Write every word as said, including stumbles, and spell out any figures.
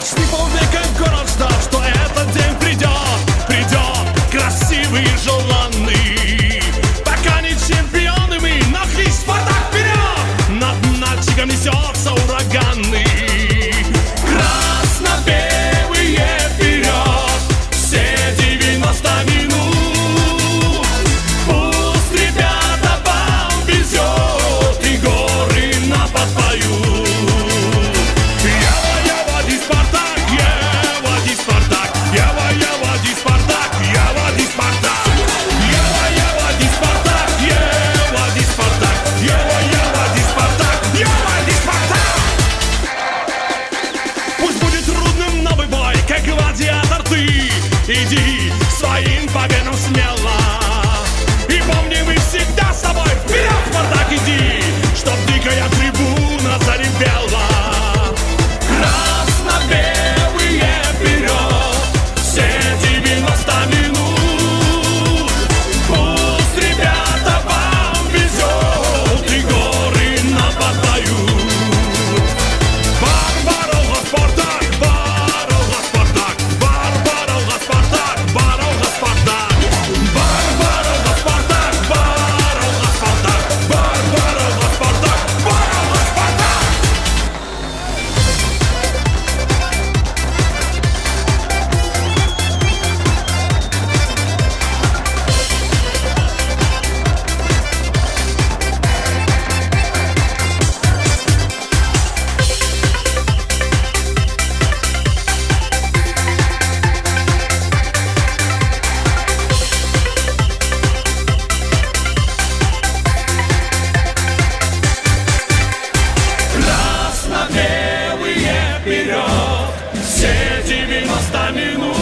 Почти полвека город ждал, что этот день придет, придет, красивый и желанный. Пока не чемпионы мы, но клич Спартак вперед! Над мальчиком несется ураганный. Красно-белые вперед, все девяносто минут. Пусть ребята вам везет и горы на подпоют. Иди своим победам смело. И помни, мы всегда с тобой. Вперед, Спартак, иди, чтоб дикая трибуна заревела. Красно-белые вперед, все девяносто минут. Пусть ребята вам везет и горы на подпоют. Барбаролла, Спартак, Барбаролла, Спартак, Барбаролла, Спартак, Барбаролла, Спартак, Барбаролла, Спартак, Барбаролла, Спартак, Барбаролла, Спартак, Барбаролла, Спартак. Красно-белые вперед, все девяносто минут.